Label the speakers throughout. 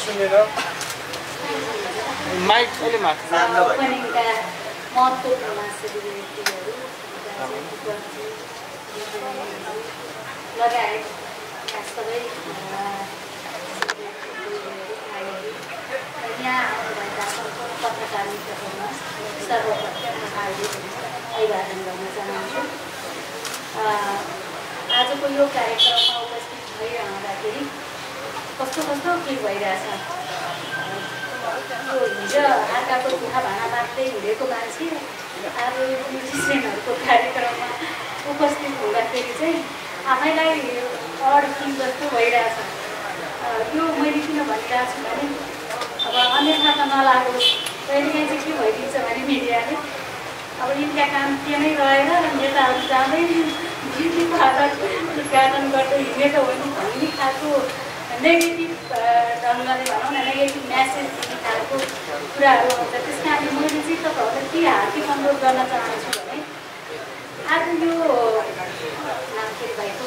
Speaker 1: सुनेर माइक अहिले माथि
Speaker 2: ओपनिङका महत्त्वपूर्ण सेलिब्रिटीहरू लगायतका सबै यहाँ आउनुभएका पत्रकार मित्रहरूमा सर्वप्रथम हार्दिक अभिवादन गर्न चाहन्छु। आजको यो कार्यक्रममा उपस्थित भइरहँदाखेरि कस्तो कस्तो फिल भइरहेछ। यो हिजो आँखाको दुखा भाँडा मात्रै हिँडेको मान्छे आज यो म्युजिसियनहरूको कार्यक्रममा उपस्थित हुँदाखेरि चाहिँ आफैलाई अड फिल जस्तो भइरहेछ। यो मैले किन भनिरहेको छु भने अब अन्यथा त नलागोस्, कहिलेकाहीँ चाहिँ के भइदिन्छ भने मिडियाले अब यिनका काम के नै रहेर नेताहरू जाँदै ब्युटी पार्लर उद्घाटन गर्दै हिँडेको हो नि भन्ने खालको नेगेटिभ ढङ्गले भनौँ न नेगेटिभ म्यासेज दिने खालको कुराहरू आउँछ। त्यस कारणले मैले चाहिँ तपाईँहरूलाई के हार्दिक अनुरोध गर्न चाहन्छु भने आज यो नाम के भाइको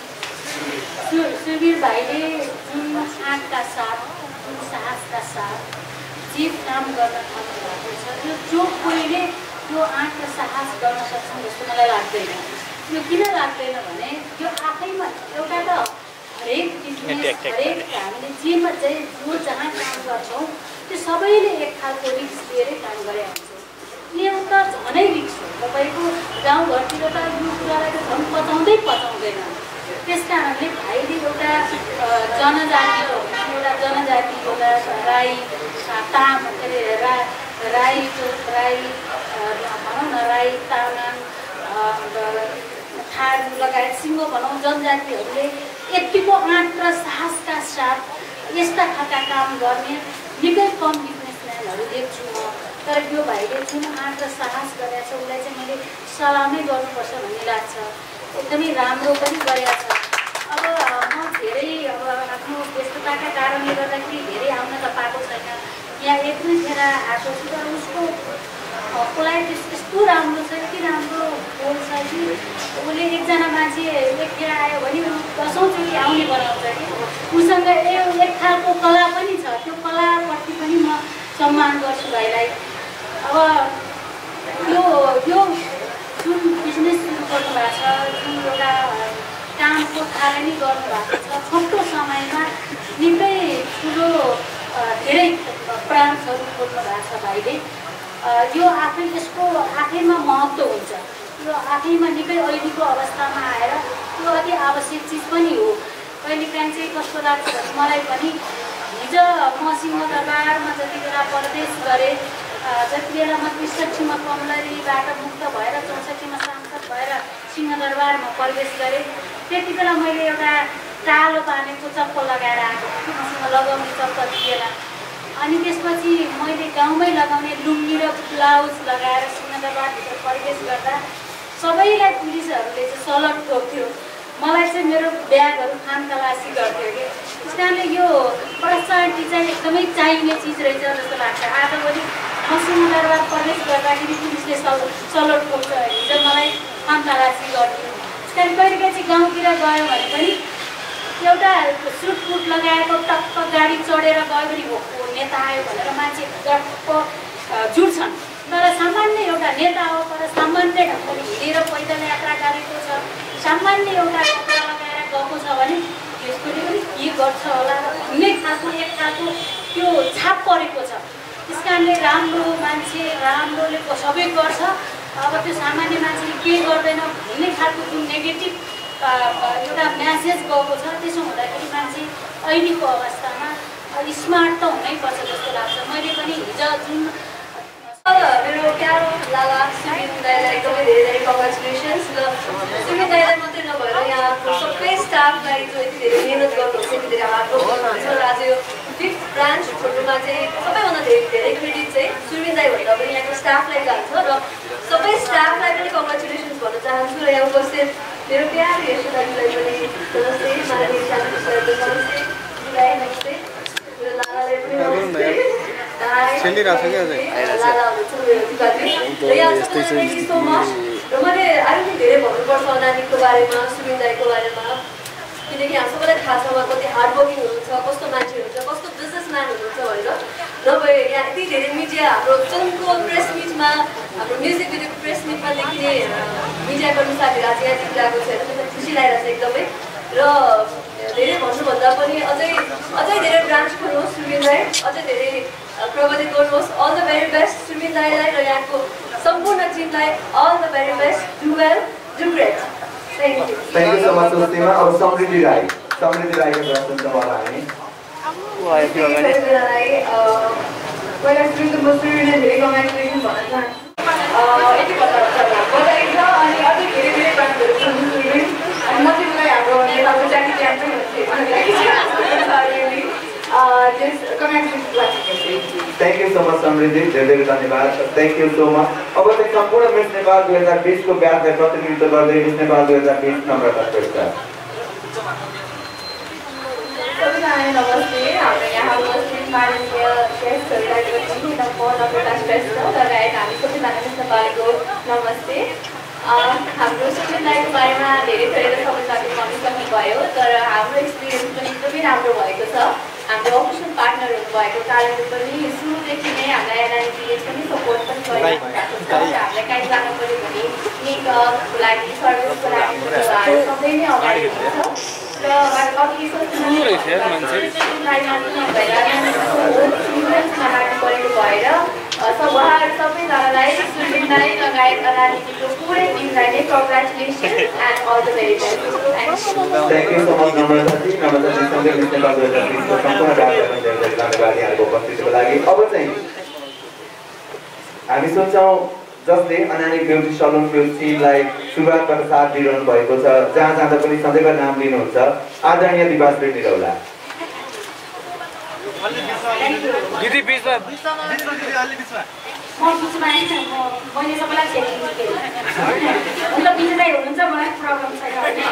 Speaker 2: सुवीर भाइले जुन आँटका साथ जुन साहसका साथ जे काम गर्न थाल्नु भएको छ त्यो जो कोहीले यो आँट र साहस गर्न सक्छौँ जस्तो मलाई लाग्दैन। यो किन लाग्दैन भने यो आफैमा एउटा त हरेक बिजनेस हरेक हामीले जेमा चाहिँ जो जहाँ काम गर्छौँ त्यो सबैले एक खालको रिक्स लिएरै काम गरेर हुन्छौँ। यो त झनै रिक्स हो। तपाईँको गाउँघरतिर त यो कुरालाई त झन् पचाउँदैन। त्यस कारणले भाइले एउटा जनजाति एउटा राई ताम के अरे राई भनौँ न राई तामाङ थारू लगायत सिङ्गो भनौँ जनजातिहरूले यतिको आँट र साहसका साथ यस्ता खालका काम गर्ने निकै कम बिजनेसम्यानहरू देख्छु म। तर यो भाइले जुन आँट र साहस गरेको छ उसलाई चाहिँ मैले सलामै गर्नुपर्छ भन्ने लाग्छ। एकदमै राम्रो पनि गरेको छ। अब म धेरै अब आफ्नो व्यस्तताका कारणले गर्दाखेरि धेरै आउन त पाएको छैन। यहाँ एक दुई फेर आएको छु तर उसको उसलाई यस्तो राम्रो छ, यति राम्रो बोल्छ कि उसले एकजना मान्छे एक फेर आयो भने दसौँचोटि आउने बनाउँछ कि उसँग एक खालको कला पनि छ। त्यो कलाप्रति पनि म सम्मान गर्छु भाइलाई। अब यो जुन बिजनेस सुरु गर्नुभएको छ, जुन एउटा कामको थालनी गर्नुभएको छ, छोटो समयमा निकै ठुलो धेरै ब्रान्चहरू खोल्नु भएको छ भाइले। यो आफै यसको आफैमा महत्त्व हुन्छ। यो आफैमा निकै अहिलेको अवस्थामा आएर यो अति आवश्यक चिज पनि हो। कहिलेकाहीँ चाहिँ कस्तो लाग्छ भने मलाई पनि हिजो म सिंहदरबारमा जति बेला प्रवेश गरेँ, जति बेला म ६३मा कमलरीबाट मुक्त भएर ६४मा सांसद भएर सिंहदरबारमा प्रवेश गरेँ, त्यति बेला मैले एउटा कालो पानीको चप्पल लगाएर आएको थिएँ। मसँग लगाउने चप्पल थिएन। अनि त्यसपछि मैले गाउँमै लगाउने लुङ्गी र ब्लाउज लगाएर सिंहदरबारभित्र प्रवेश गर्दा सबैलाई पुलिसहरूले चाहिँ सलट ठोक्थ्यो। मलाई चाहिँ मेरो ब्यागहरू खानतलासी गर्थ्यो कि। त्यस कारणले यो पर्सनालिटी चाहिँ एकदमै चाहिने चिज रहेछ जस्तो लाग्छ। आजभोलि म सिंहदरबार प्रवेश गर्दाखेरि पुलिसले सलट ठोक्छ, हिजो मलाई खानतलासी गर्थ्यो। त्यस कारण कहिलेकाहीँ चाहिँ गाउँतिर गयो भने पनि एउटा सुटफुट लगाएको टक्क गाडी चढेर गयो भने हो नेता आयो भनेर मान्छे टक्क जुट्छन्। तर सामान्य एउटा नेता हो, तर सामान्य ढङ्गले हिँडेर पैदल यात्रा गरेको छ, सामान्य एउटा कपडा लगाएर गएको छ भने यसकोले पनि के गर्छ होला भन्ने खालको एक खालको त्यो छाप परेको छ। त्यस कारणले राम्रो मान्छे राम्रोले सबै गर्छ, अब त्यो सामान्य मान्छेले के गर्दैन भन्ने खालको जुन नेगेटिभ एउटा म्यासेज गएको छ। त्यसो हुँदाखेरि मान्छे अहिलेको अवस्थामा स्मार्ट त हुनैपर्छ जस्तो लाग्छ। मैले पनि हिजो जुन
Speaker 3: मेरो प्यारो लाला सुमित दाइलाई एकदमै धेरै धेरै कङ्ग्रेचुलेसन्स। र सुमित दाइलाई मात्रै नभएर यहाँको सबै स्टाफलाई जो यति धेरै मिहिनेत गर्नुहुन्छ, यति धेरै हार्डवर्क गर्नुहुन्छ र आज यो 5th ब्रान्च खोल्नुमा चाहिँ सबैभन्दा धेरै क्रेडिट चाहिँ सुमित दाइभन्दा पनि यहाँको स्टाफलाई जान्छ र सबै स्टाफलाई पनि कङ्ग्रेचुलेसन्स भन्न चाहन्छु। र यहाँ उपस्थित मेरो प्यारो यशोदाजीलाई पनि नमस्ते, माननीय शान्ति सरले नमस्ते, दिदीलाई नमस्ते, मेरो लालालाई पनि नमस्ते। र मैले अलिकति धेरै भन्नुपर्छ नानीको बारेमा, सुमित दाइको बारेमा, किनकि हामी सबैलाई थाहा छ उहाँ कति हार्डवर्किङ हुनुहुन्छ, कस्तो मान्छे हुनुहुन्छ, कस्तो बिजनेस बिजनेसम्यान हुनुहुन्छ भनेर नभए यहाँ यति धेरै मिडिया हाम्रो फिल्मको प्रेस मिटमा हाम्रो म्युजिक भिडियोको प्रेस मिटमा देखिने मिडिया कर्मी साथीहरू आज यहाँ देखिरहेको छ एकदमै खुसी लागिरहेको छ एकदमै र धेरै भन्नुभन्दा पनि अझै धेरै ब्रान्च खोल्नुहोस् सुर्बिनलाई अझै धेरै प्रगति गर्नुहोस् अल द भेरी बेस्ट सुर्बिनलाई र यहाँको सम्पूर्ण टिमलाई all the very best do well do great thank you
Speaker 1: so much सुस्तिमा अब समृद्धि राईको प्रश्न छ होला हामी
Speaker 3: पहिला सुरुको म सुरुले धेरै कमेन्टेसन भन्न चाहन्छु यति भन्दा बधाई छ अनि अझै धेरै ब्रान्डहरू छन् सुरुले अनि म चाहिँ मलाई हाम्रो नेपालको जाति champion
Speaker 1: thank you so much Samriddhi धेरै धन्यवाद थ्याङ्क यू सो मच अब चाहिँ सम्पूर्ण मिस नेपाल 2020 को ब्याचलाई प्रतिनिधित्व गर्दै मिस नेपाल 2020 नम्रता श्रेष्ठ
Speaker 3: सबैजनालाई नमस्ते हाम्रो यहाँ उपस्थित माननीय गेस्टहरूलाई पनि नम्रता श्रेष्ठ लगायत हामी सबैजना मिस नेपालीको नमस्ते हाम्रो सुर्बिनदाईको बारेमा धेरै थोरै सबैजनाले भनिसक्नुभयो तर हाम्रो एक्सपिरियन्स पनि एकदमै राम्रो भएको छ हाम्रो अफिसियल पार्टनर हुनुभएको कारणले पनि सुरुदेखि नै हामीलाई एनआइपिएच पनि सपोर्ट पनि गरिरहेको भएको छ हामीलाई कहीँ जानु पऱ्यो भने मेकअपको लागि सर्भिसको लागि सबै नै अगाडि हुन्छ र अघि परेको भएर उहाँहरू सबैजनालाई सुर्बिनदाई लगायत राजनीतिको पुरै टिमलाई नै congratulation and all the very best
Speaker 1: thank you so much नम्रताजी सँगै मिस नेपाल 2020 को सम्पूर्ण कार्यक्रम धन्यवाद यहाँको उपस्थितिको लागि अब चाहिँ हामी सोच्छौँ जसले अनानी ब्युटी सलुनको टिमलाई सुरुवातबाट साथ दिइरहनु भएको छ जहाँ जाँदा पनि सधैँको नाम लिनुहुन्छ आदरणीय दिवाश्री निरौला
Speaker 2: म बिचमा मैले सबैलाई छेडिदिन्छु अन्त बिचमै हुनुहुन्छ मलाई प्रब्लम छैन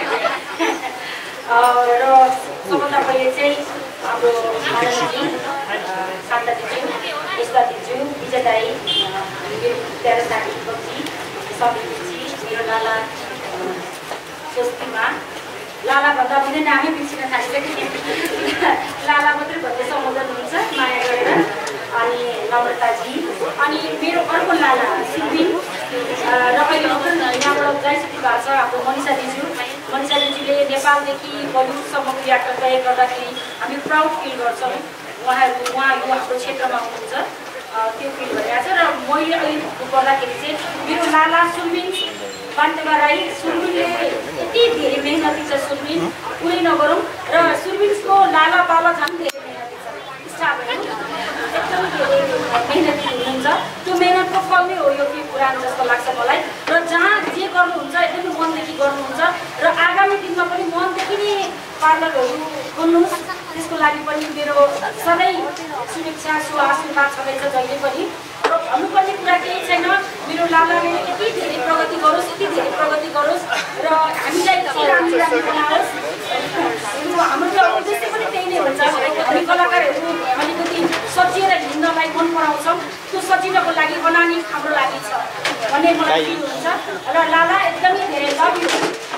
Speaker 2: र सबभन्दा पहिले चाहिँ हाम्रो माननीय शान्ता दिज्यू यस्ता दिज्यू विजय दाई मेरो प्यारो साथी बक्सी समृद्धि मेरो लाला स्वस्तिमा लाला भन्दा पनि नामै बिर्सिन थालिसक्यो लाला मात्रै भन्दै सम्बोधन हुन्छ माया गरेर अनि नम्रताजी अनि मेरो अर्को लाला सुर्बिन र अहिले यहाँबाट गइसक्नु भएको छ हाम्रो मनिषा दिज्यूले नेपालदेखि बलिउडसम्मको यात्रा तय गर्दाखेरि हामी प्राउड फिल गर्छौँ उहाँहरू हाम्रो क्षेत्रमा हुनुहुन्छ त्यो फिल भइरहेको छ र मैले अहिले गर्दाखेरि चाहिँ मेरो लाला सुर्बिन बान्तेवा राई सुर्बिनले यति धेरै मेहनती छ सुर्बिन कुनै नगरौँ र सुर्बिनको लाला पाला झन् धेरै मेहनती छ स्टाफहरू एकदम धेरै मेहनती हुनुहुन्छ त्यो मेहनतको फल नै हो यो केही पुरानो जस्तो लाग्छ मलाई र जहाँ जे गर्नुहुन्छ एकदमै मनदेखि गर्नुहुन्छ र आगामी दिनमा पनि मनदेखि नै पार्लरहरू खोल्नुहोस् त्यसको लागि पनि मेरो सधैँ शुभेच्छा आशीर्वाद छँदैछ जहिले पनि र भन्नुपर्ने कुरा केही छैन मेरो लालाले यति धेरै प्रगति गरोस् र हामीलाई राम्रो बनाओस् हाम्रो उद्देश्य पनि त्यही नै हुन्छ हामी कलाकारहरू अलिकति सजिएर हिँड्नलाई मन पराउँछौँ त्यो सजिलोको लागि बनानी हाम्रो लागि छ भन्ने मलाई फिल हुन्छ र लाला एकदमै धेरै love you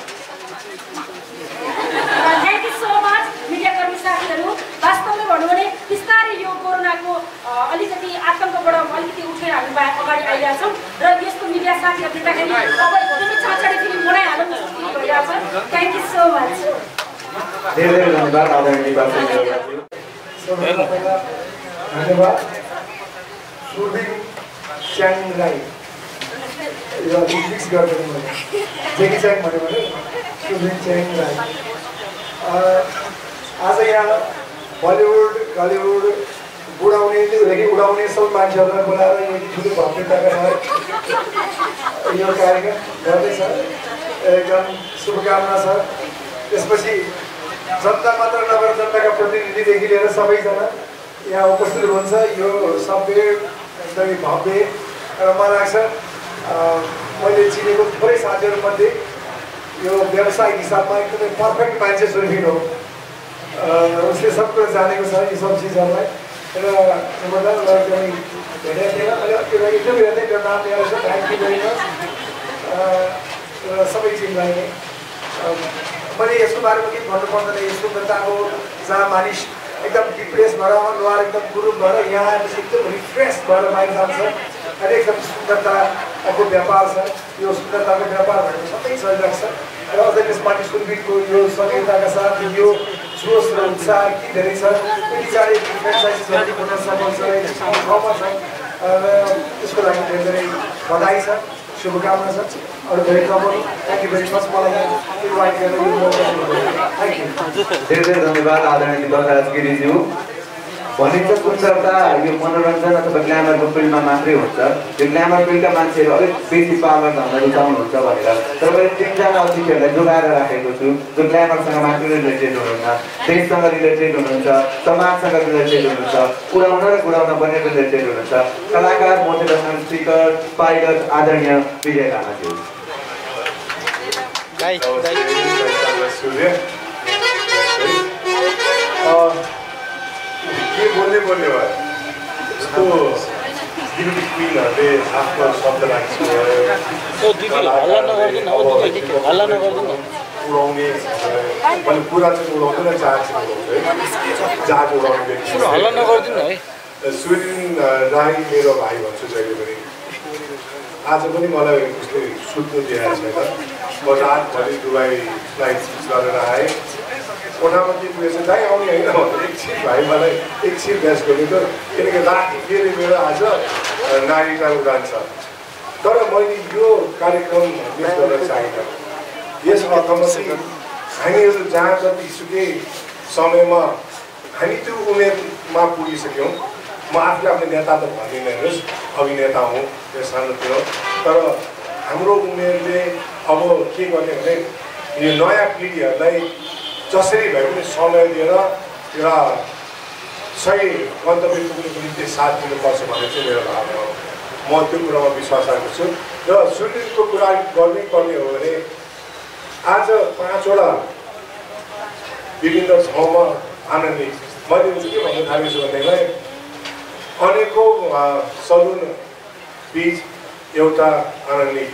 Speaker 2: thank you so much मिडियाकर्मी साथीहरू वास्तवमै भनौँ भने बिस्तारै यो कोरोनाको अलिकति आतङ्कबाट अलिकति उठेर हामी अगाडि आइरहेछौँ र यस्तो मिडिया साथीहरू देख्दाखेरि अब एकदमै छाछाडी फिल्म बनाइहालौँ जस्तो फिल भइरहेको छ थ्याङ्क यू सो मच
Speaker 1: धेरै धन्यवाद आदरणीय दिवाश्री निरौलाज्यू
Speaker 4: धन्यवाद सुर्बिन च्याङ राई यो फिक्स गरिदिनु मैले जेकी च्याङ भन्यो भने सुर्बिन च्याङ राई आज यहाँ बलिउड हलिउड बुढाउनेदेखि उडाउने सब मान्छेहरूलाई बोलाएर यो ठुलो भव्यताका साथ यो कार्यक्रम गर्दैछ एकदम शुभकामना छ त्यसपछि जनता मात्र नभएर जनताका प्रतिनिधिदेखि लिएर सबैजना यहाँ उपस्थित हुनुहुन्छ यो सभ्य एकदमै भव्य र मलाई लाग्छ मैले चिनेको थोरै साथीहरूमध्ये यो व्यावसायिक हिसाबमा एकदमै पर्फेक्ट मान्छे सुर्बिन हो उसले सब कुरा जानेको छ यो सब चिजहरूलाई र एकदमै भेटेको थिएन मैले इन्टरभ्यू हेर्दै मेरो नाम लिएर छ थ्याङ्क यू भेरी मच र सबै टिमलाई नै मैले यसको बारेमा केही भन्नु पर्दैन यो सुन्दरताको जहाँ मानिस एकदम डिप्रेस भएर अनुहार एकदम गुरुङ भएर यहाँ आएपछि एकदम रिफ्रेस भएर बाहिर जान्छ अनि एकदम सुन्दरताको व्यापार छ यो सुन्दरताको व्यापार भनेको सबै चलिरहेको छ र अझै त्यसमाथि सुरबिरको यो सक्रियताका साथ यो जोस र उत्साह यति धेरै छ त्यो बिचारै फ्रेन्चाइजिसहरू हुन सक्छ ठाउँमा छ र त्यसको लागि धेरै धेरै बधाई छ शुभकामना छ अरू धेरै नबोल्नु थ्याङ्क यू भेरी मच मलाई इन्भाइट गरेर यो मौका दिनुभयो थ्याङ्क यू
Speaker 1: धेरै धेरै धन्यवाद आदरणीय दीपक गिरीज्यू भनिन्छ सुन्दरता यो मनोरञ्जन अथवा ग्ल्यामरको फिल्डमा मात्रै हुन्छ यो ग्ल्यामर फिल्डका मान्छेहरू अलिक बेसी पावर धन्न रुचाउनुहुन्छ भनेर तर मैले 3 जना अतिथिहरूलाई जोगाएर राखेको छु जो ग्ल्यामरसँग मात्रै रिलेटेड हुनुहुन्छ देशसँग रिलेटेड हुनुहुन्छ समाजसँग रिलेटेड हुनुहुन्छ उडाउन र गुडाउन पनि रिलेटेड हुनुहुन्छ कलाकार मोटिभेसनल स्पिकर पाइलट आदरणीय विजय राणाज्यू
Speaker 5: के बोल्ने भयो यस्तो ब्युटी क्विनहरूले आफ्नो शब्द राखिसक्यो उडाउने मैले पुरा चाहिँ उडाउँदैन जहाज जहाज उडाउने व्यक्ति सुरिन राई मेरो भाइ भन्छु जहिले पनि आज पनि मलाई उसले सुत्नु दिएको छैन म रातभरि दुबई फ्लाइट गरेर आएँ कोठामा के पुगेछ दाइ आउने होइन भने एकछिन भाइ मलाई एकछिन ब्यास गरेको किनकि राति फेरि मेरो आज नागरिकता उडान छ तर मैले यो कार्यक्रम मिस गर्न चाहिनँ यस अर्थमा चाहिँ हामीहरू जहाँ जतिसुकै समयमा हामी त्यो उमेरमा पुगिसक्यौँ म आफूले आफ्नो नेता त भन्दिनँ हेर्नुहोस् अभिनेता हुँ त्यो सानोतिनो तर हाम्रो उमेरले अब के गर्ने भने यो नयाँ पिँढीहरूलाई जसरी भए पनि समय दिएर एउटा सही गन्तव्य पुग्नुको निम्ति साथ दिनुपर्छ भन्ने चाहिँ मेरो भावना हो म त्यो कुरामा विश्वास राख्दछु छु र सुटिङको कुरा गर्नै पर्ने हो भने आज 5 वटा विभिन्न ठाउँमा आनन्दित मैले के भन्न थालेको छु भन्दैमा अनेकौँ सलुन बिच एउटा आनन्दित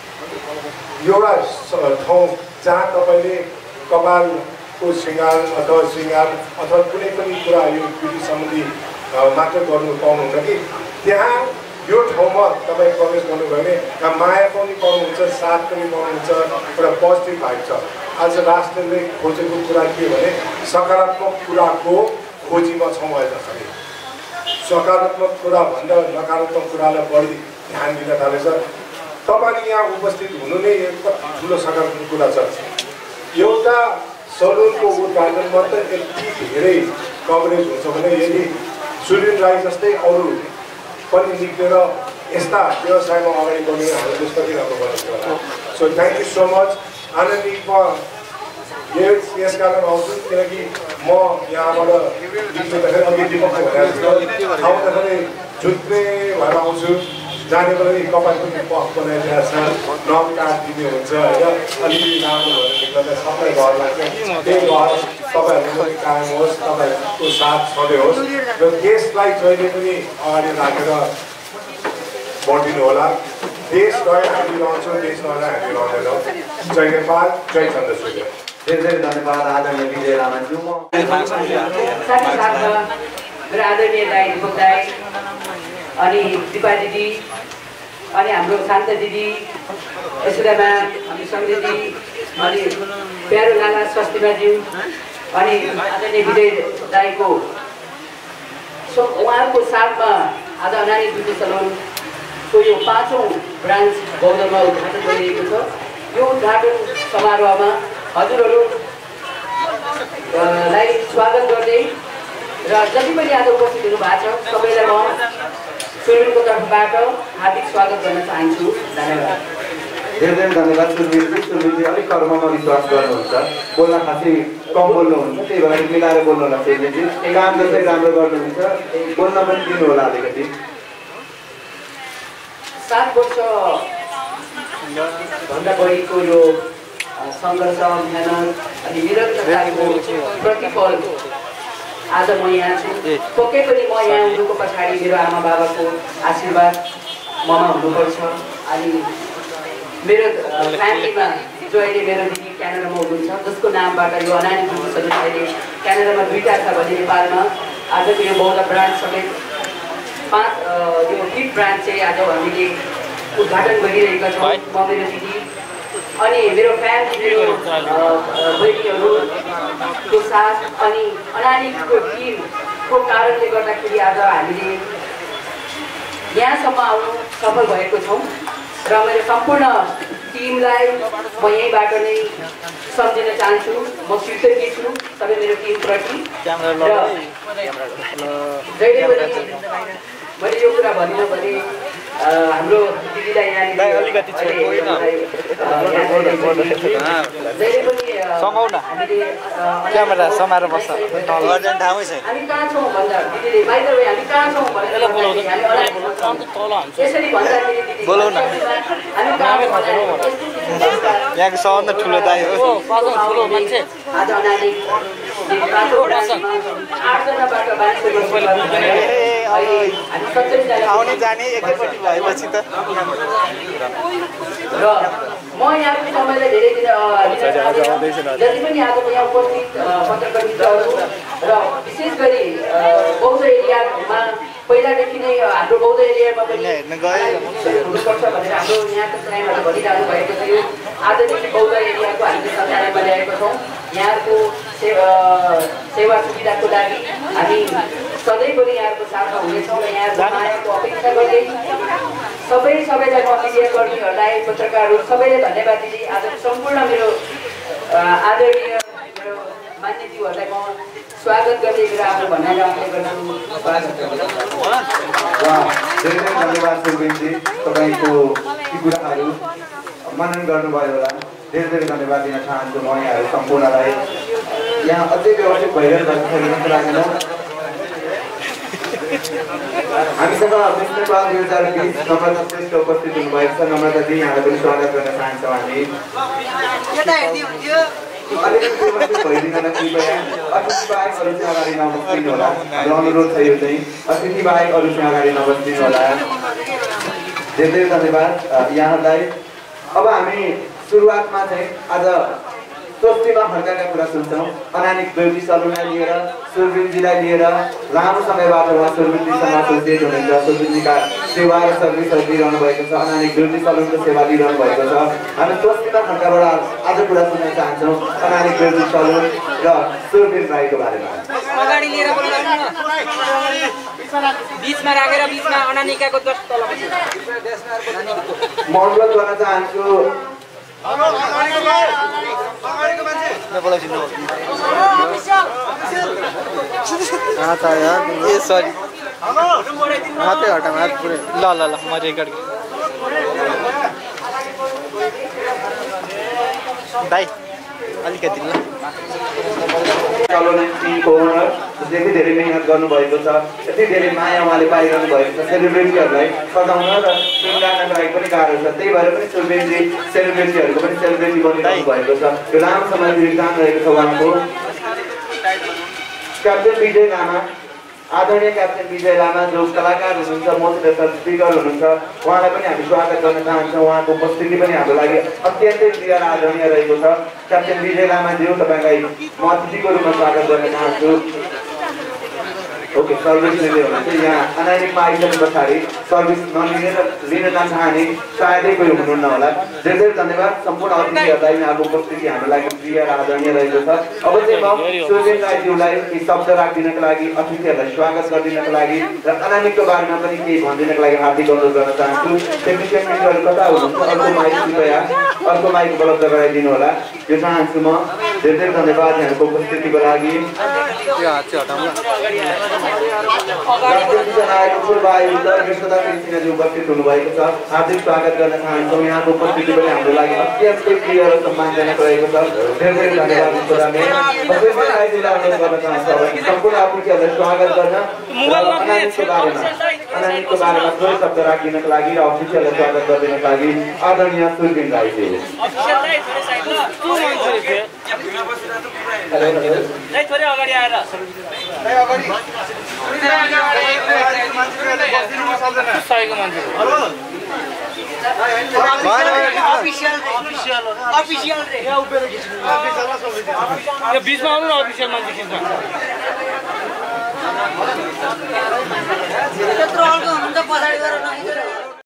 Speaker 5: एउटा ठाउँ जहाँ तपाईँले कपालको श्रृङ्गार अथवा कुनै पनि कुरा यो ब्युटी सम्बन्धी मात्र गर्नु पाउनुहुन्छ कि त्यहाँ यो ठाउँमा तपाईँ प्रवेश गर्नुभयो भने त्यहाँ माया पनि पाउनुहुन्छ साथ पनि पाउनुहुन्छ एउटा पोजिटिभ भाइब छ आज राष्ट्रले खोजेको कुरा के भने सकारात्मक कुराको खोजीमा छौँ अहिले हामी सकारात्मक कुरा भन्दा नकारात्मक कुरालाई बढी ध्यान दिन थालेछ तपाईँले यहाँ उपस्थित हुनु नै एउटा ठुलो सकारात्मक कुरा छ एउटा सलुनको उद्घाटनमा त यति धेरै कभरेज हुन्छ भने यदि सुरिन राई जस्तै अरू पनि निक्लेर यस्ता व्यवसायमा अगाडि बढ्ने हाम्रो देश कति राम्रो बनाउँछ होला so thank you so much आनन्दमा यस कारण आउँछु किनकि म यहाँबाट निक्लिँदाखेरि अघि दिपकले भनेको आउँदाखेरि झुत्रे भएर आउँछु जाने पनि कपाल पनि पफ बनाइदिएको छ नम काट दिने हुन्छ होइन अलिकति राम्रो भएर निक्लदा सबै घर लाग्छ त्यही घर तपाईँहरूको पनि कायम होस् तपाईँहरूको साथ सधैँ होस् र देशलाई जहिले पनि अगाडि राखेर बढिदिनु होला देश गए हामी रहन्छौँ देश नगए हामी रहँदैनौँ जय नेपाल जय चन्द्रसूर्य
Speaker 1: धेरै धेरै धन्यवाद आदरणीय विजय राणाज्यू
Speaker 6: मेरो आदरणीय दाइ दिपक दाइ अनि दिपा दिदी अनि हाम्रो शान्त दिदी यशोदामा हामी समृद्धि अनि प्यारो लाला स्वस्तिमाज्यू अनि आदरणीय विजय दाइको उहाँको साथमा आज अनानी ब्युटी सलुनको यो 5औं ब्रान्च बौद्धमा उद्घाटन गरिएको छ यो उद्घाटन समारोहमा हजुरहरूलाई स्वागत गर्दै र जति पनि आज उपस्थित हुनुभएको छ सबैलाई म सुरबिरको तर्फबाट हार्दिक स्वागत गर्न चाहन्छु धन्यवाद
Speaker 1: धेरै धेरै धन्यवाद सुरबिरजी अलिक कर्ममा विश्वास गर्नुहुन्छ बोल्न खासै कम बोल्नुहुन्छ त्यही भएर मिलाएर बोल्नु होला सुरबिरजी काम जस्तै राम्रो गर्नुहुन्छ बोल्न पनि दिनु होला अलिकति
Speaker 6: 7 वर्ष भन्दा बढीको यो सङ्घर्ष मेहनत अनि निरन्तरताको प्रतिफल आज म यहाँ छु पक्कै पनि म यहाँ हुनुको पछाडि मेरो आमा बाबाको आशीर्वाद ममा हुनुपर्छ अनि मेरो फ्यामिलीमा जो अहिले मेरो दिदी क्यानाडामा हुनुहुन्छ जसको नामबाट यो अनानी ब्युटी सलुन अहिले क्यानाडामा 2टा छ भने नेपालमा आजको यो बौद्ध ब्रान्च समेत 5 यो 5 ब्रान्च चाहिँ आज हामीले उद्घाटन गरिरहेका छौँ। म मेरो दिदी अनि मेरो फ्यामिली मेरो बहिनीहरूको साथ अनि अनानीको टिमको कारणले गर्दाखेरि आज हामीले यहाँसम्म आउनु सफल भएको छौँ र मेरो सम्पूर्ण टिमलाई म यहीँबाट नै सम्झिन चाहन्छु। म कृतज्ञ छु सबै मेरो टिमप्रति र जहिले पनि मैले यो कुरा भनिनँ भने हाम्रो दिदीलाई यहाँनिर जहिले पनि
Speaker 7: क्यामेरा समाएर बस्छ
Speaker 6: हामी कहाँ छौँ भन्दा दिदीले बाहिर हामी कहाँ छौँ भनेर यसरी भन्दाखेरि
Speaker 7: बोलाउ न यहाँको सबभन्दा ठुलो दाइ हो
Speaker 6: आज अनानी 8जनाबाट
Speaker 7: आउने जाने एकैपट्टि भएपछि त
Speaker 6: र म यहाँको समयलाई धेरै दिन जति पनि आजको यहाँ उपस्थित पत्रकार मित्रहरू र विशेष गरी बौद्ध एरियामा पहिलादेखि नै हाम्रो बौद्ध एरियामा पनि हुनुपर्छ भनेर हाम्रो यहाँको समयमा भनिरहनु भएको थियो। आजदेखि बौद्ध एरियाको हामीले सञ्चालनमा ल्याएको छौँ। यहाँको सेवा सुविधाको लागि हामी सधैँ पनि यहाँको साथमा हुनेछौँ र यहाँको मायाको अपेक्षा गर्दै सबैलाई म मिडियाकर्मीहरूलाई पत्रकारहरू सबैले धन्यवाद दिँदै आजको सम्पूर्ण मेरो आदरणीय मेरो मान्यज्यूहरूलाई म स्वागत गर्दै मेरो आफ्नो भनाइ राख्दै गर्छु। स्वागत
Speaker 1: धन्यवाद सुरबिनजी, तपाईँको ती कुराहरू मनन गर्नुभयो होला। धेरै धेरै धन्यवाद दिन चाहन्छु म यहाँहरू सम्पूर्णलाई। यहाँ अझै व्यवस्थित भइरहेको जस्तो लाग्दैन। हामीसँग मिस नेपाल 2020 नम्रता श्रेष्ठ उपस्थित हुनुभएको छ। नम्रताजी यहाँलाई पनि स्वागत गर्न चाहन्छौँ हामी। अलिकति व्यवस्थित भइदिनलाई कृपया अतिथि बाहेक अरू चाहिँ अगाडि नबस्दिनु होला। हाम्रो अनुरोध छ यो चाहिँ अतिथि बाहेक अरू चाहिँ अगाडि नबस्दिनु होला। धेरै धेरै धन्यवाद यहाँहरूलाई। अब हामी सुरुवातमा चाहिँ आज स्वस्तिमा फर्काएका कुरा सुन्छौँ। अनानिक ब्युटी सलुनलाई लिएर सुरबिनजीलाई लिएर लामो समयबाट उहाँ सुरबिनजीसँग एसोसिएट हुनुहुन्छ। सुरबिनजीका सेवा र सर्भिसहरू दिइरहनु भएको छ। अनानिक ब्युटी सलुनको सेवा दिइरहनु भएको छ। हामी स्वस्तिमा फर्काबाट आज कुरा सुन्न चाहन्छौँ अनानिक ब्युटी सलुन र सुरबिन राईको बारेमा।
Speaker 8: अगाडि लिएर बीचमा राखेर बीचमा अनानिकाको जस्ट तल
Speaker 1: म अनुरोध गर्न चाहन्छु
Speaker 7: सरी हातै हटा हात पुरै ल ल ल म रेकर्ड दाइ अलिकति ल
Speaker 1: टिमको ओनर यति धेरै मेहनत गर्नुभएको छ, यति धेरै माया उहाँले पाइरहनु भएको छ। सेलिब्रेटीहरूलाई सजाउन र सुन्दानको लागि पनि गाह्रो छ। त्यही भएर पनि सुरबिनजी सेलिब्रेटीहरूको पनि सेलिब्रेटी बनिरहनु भएको छ। यो लामो समयदेखि काम रहेको छ उहाँको। क्याप्टेन विजय लामा, आदरणीय क्याप्टेन विजय लामा जो कलाकार हुनुहुन्छ, मोटिभेटर स्पिकर हुनुहुन्छ, उहाँलाई पनि हामी स्वागत गर्न चाहन्छौँ। उहाँको उपस्थिति पनि हाम्रो लागि अत्यन्तै प्रिय र आदरणीय रहेको छ। क्याप्टेन विजय लामाज्यू, तपाईँलाई म अतिथिको रूपमा स्वागत गर्न चाहन्छु। ओके, सर्भिस लिँदै हुनुहुन्छ। यहाँ अनानिकमा आइसके पछाडि सर्भिस लिन नचाहने सायदै कोही हुनुहुन्न होला। धेरै धेरै धन्यवाद सम्पूर्ण अतिथिहरूलाई। यहाँको उपस्थिति हाम्रो लागि प्रिय र आदरणीय रहेको छ। अब चाहिँ म सुरबिन राईज्यूलाई केही शब्द राखिदिनको लागि, अतिथिहरूलाई स्वागत गरिदिनको लागि र अनानिकको बारेमा पनि केही भनिदिनको लागि हार्दिक अनुरोध गर्न चाहन्छु। टेक्निसियन मित्रहरू कता हुनुहुन्छ? अर्को माइक कृपया अर्को माइक उपलब्ध गराइदिनु होला, यो चाहन्छु म। धेरै धेरै धन्यवाद यहाँको उपस्थितिको लागि। उपस्थित हुनुभएको छ, हार्दिक स्वागत गर्न चाहन्छौँ। यहाँको उपस्थिति पनि हाम्रो लागि अत्यन्तै प्रिय र सम्मानजनक रहेको छ। धेरै धेरै धन्यवाद अनुरोध गर्न चाहन्छु। सम्पूर्ण अतिथिहरूलाई स्वागत गर्न अनानिकको बारेमा थोरै शब्द राखिदिनको लागि र अतिथिहरूलाई स्वागत गरिदिनको लागि आदरणीय सुरबिन राईज्यू।
Speaker 8: अगाडि आएर यो बिचमा आउनु न अफिसियल मान्छे खिच्छ